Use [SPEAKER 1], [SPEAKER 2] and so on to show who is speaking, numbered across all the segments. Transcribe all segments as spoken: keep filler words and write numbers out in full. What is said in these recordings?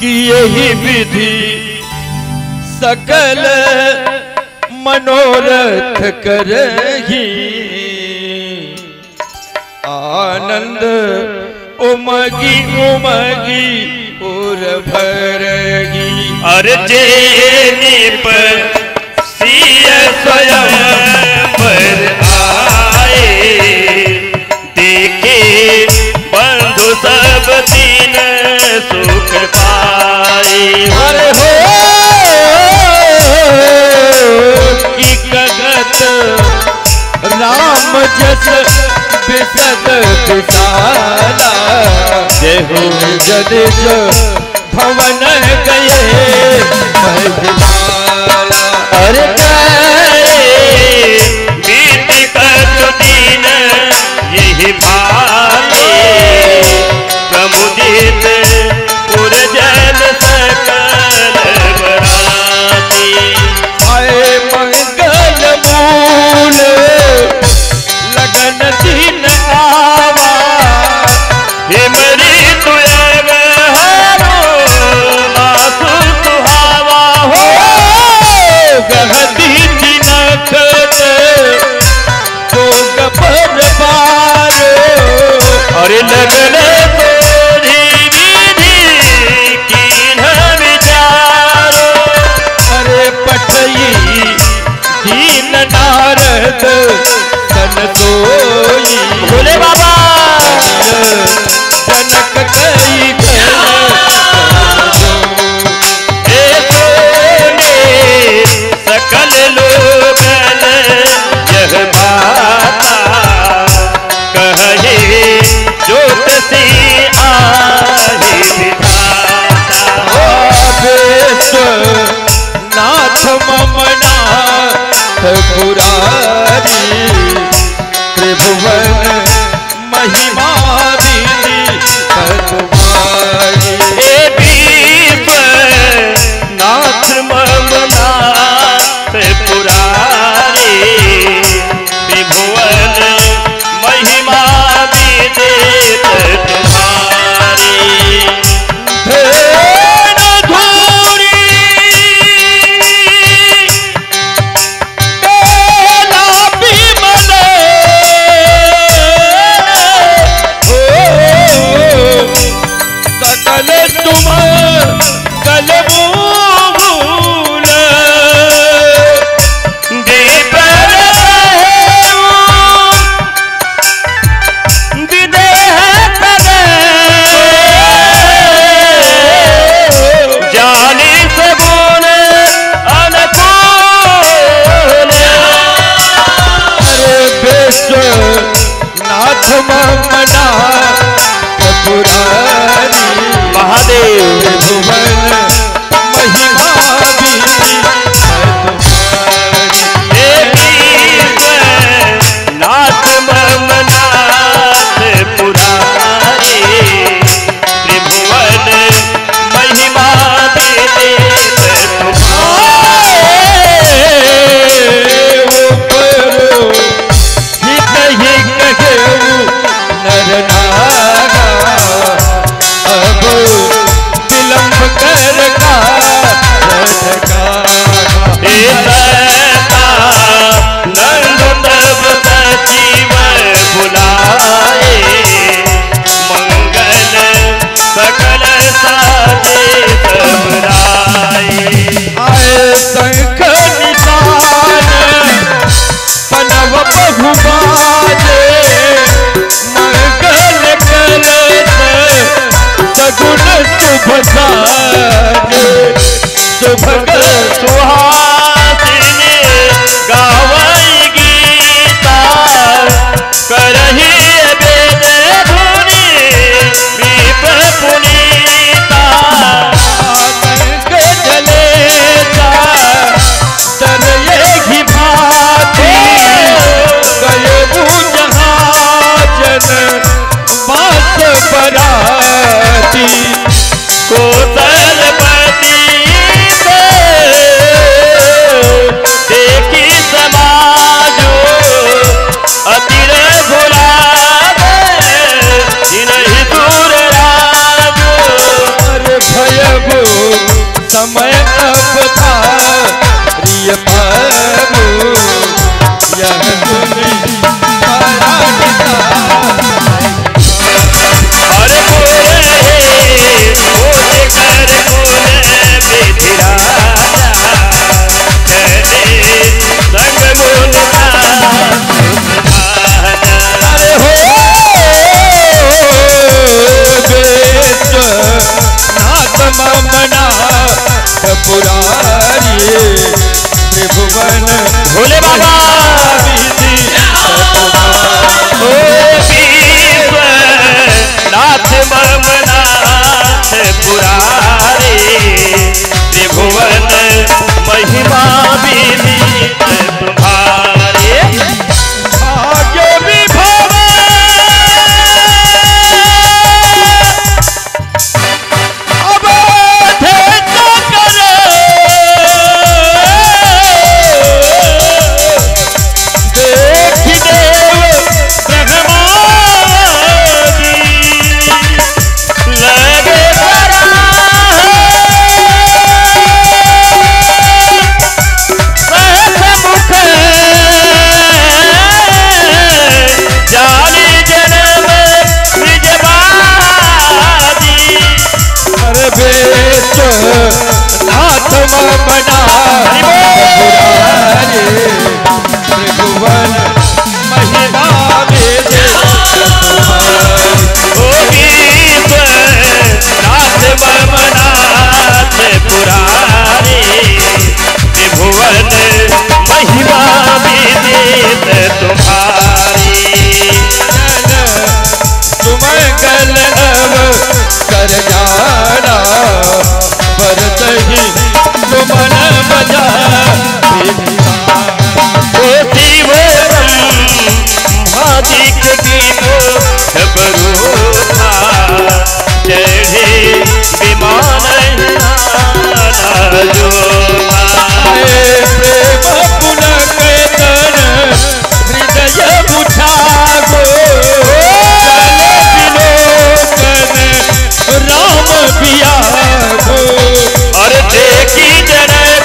[SPEAKER 1] कि यही विधि सकल मनोरथ करही, आनंद उमगी उमगी और भरगी।
[SPEAKER 2] अर्जे निप सिय स्वयं पर आए, देखे बंधु सब दिन सुख पाए।
[SPEAKER 1] अरे हो कि कगत राम जस बिसद विशाला, देहु जद जो भवन गए महिमाला।
[SPEAKER 2] अरे बीत कत दिन यही भाले, प्रमुदित पुरजन सकल बराती।
[SPEAKER 1] आए मंगल मूल लगन दिन आवा,
[SPEAKER 2] हे मरी तुयब हारो आसु सुहावा हो।
[SPEAKER 1] गहदी दिनखत जो गबर पार,
[SPEAKER 2] अरे लगन तोरी विधि कीन्ह विचारो।
[SPEAKER 1] अरे पटई दीन नारद सन सोई,
[SPEAKER 2] बोले बाबा
[SPEAKER 1] जनक कई
[SPEAKER 2] सकल लोगन यह बाता, कहे ज्योतिषी आहि विधाता।
[SPEAKER 1] नाथ ममनाथ पुरारी, त्रिभुवन महिमा विधि तुम्हारी।
[SPEAKER 2] हे दीप नाथ ममनाथ पुरारी, त्रिभुवन महिमा विदित तुम्हारी।
[SPEAKER 1] नाथ ममना पुरारी,
[SPEAKER 2] महादेव
[SPEAKER 1] भुवन महिमा विधि
[SPEAKER 2] नाथ ममनाथ पुरारी, त्रिभुवन महिमा विदित तुम्हारी।
[SPEAKER 1] नर नागा अब विलंब कर का
[SPEAKER 2] नंद तब सचिव बुलाए, मंगल सकल साजे सबराए।
[SPEAKER 1] आए शंख निशान पनव बहुबाजे, मंगल कलश सगुन शुभ साजे। शुभ
[SPEAKER 2] सुहासिनी गावई गीता, करही वेद धुनि विप्र पुनीता।
[SPEAKER 1] जलेता तरये घी भाती, गए जहाजन बास बराती।
[SPEAKER 2] कोतल
[SPEAKER 1] समय अब था रिय प्रभु यह सुनी पराठिता
[SPEAKER 2] और बोले बोल कर बोले विधि राजा कहते संग बोलता
[SPEAKER 1] अरे हो नाथ ममना पुरारी त्रिभुवन
[SPEAKER 2] भोले बाबा
[SPEAKER 1] विधि
[SPEAKER 2] ओ विश्व नाथ ममनाथ पुरारे त्रिभुवन महिमा विदित तुम्हारे
[SPEAKER 1] भाग्य विभव नाथ ममना पुरारी त्रिभुवन महिमा विधि तुम्हारी
[SPEAKER 2] ओ विश्व नाथ ममनाथ पुरारे त्रिभुवन महिमा विदित तुम्हारी
[SPEAKER 1] सुमंगल नव कर जाना बरत ही तुमन बजा
[SPEAKER 2] ओ शिव भादिक गीतो घबरूथा चढ़े विमान जो
[SPEAKER 1] प्रेम पुलक तन हृदय उठागो राम पियागो
[SPEAKER 2] और देखी जनक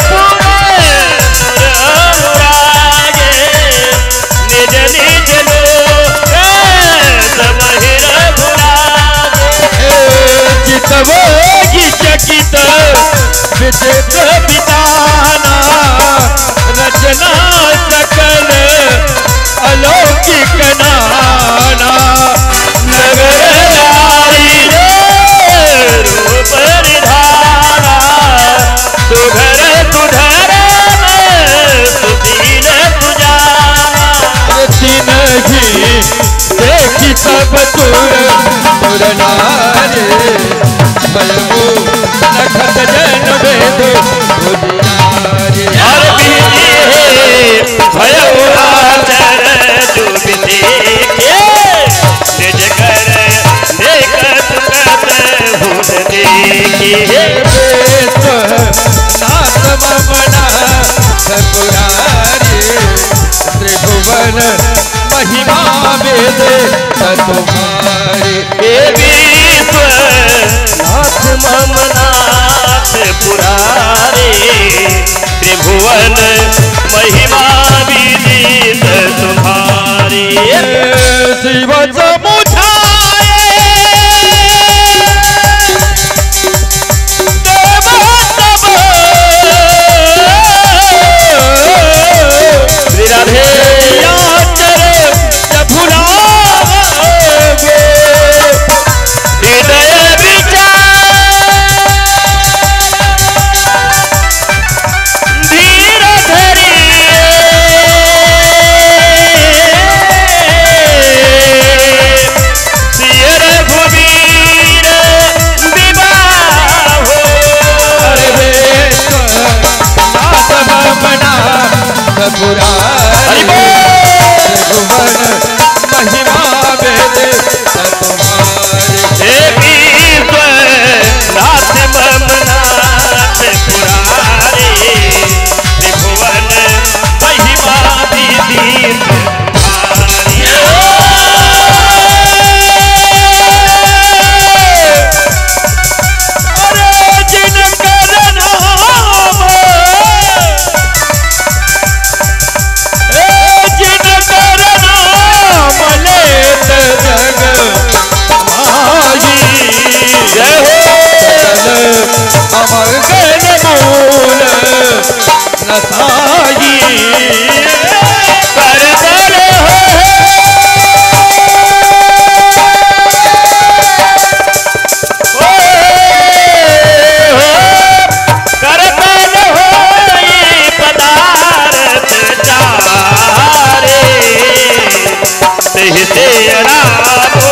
[SPEAKER 2] पुरागे निज निज लोक समहिर भुलागे
[SPEAKER 1] चितवो चकित विदित विधाना रचना सकल अलौकिक नाना
[SPEAKER 2] नगर नारी रूप निधाना सुघर सुधर सुशील सुजाना
[SPEAKER 1] दिन ही देखी सब तुर तुर नारे बलमु नखत जन वेद बुझियारे
[SPEAKER 2] और बीते भयउराचर जो देखे निज कर देखत कत हुन देखी
[SPEAKER 1] नाथ ममना पुरारी त्रिभुवन महिमा वेद तुम्हारी
[SPEAKER 2] हे विश्व नाथ ममनाथ पुरारे त्रिभुवन महिमा विदित तुम्हारी
[SPEAKER 1] शिव समुझाए देव तब
[SPEAKER 2] श्री राधे
[SPEAKER 1] याचर भुलागो
[SPEAKER 2] कहते राम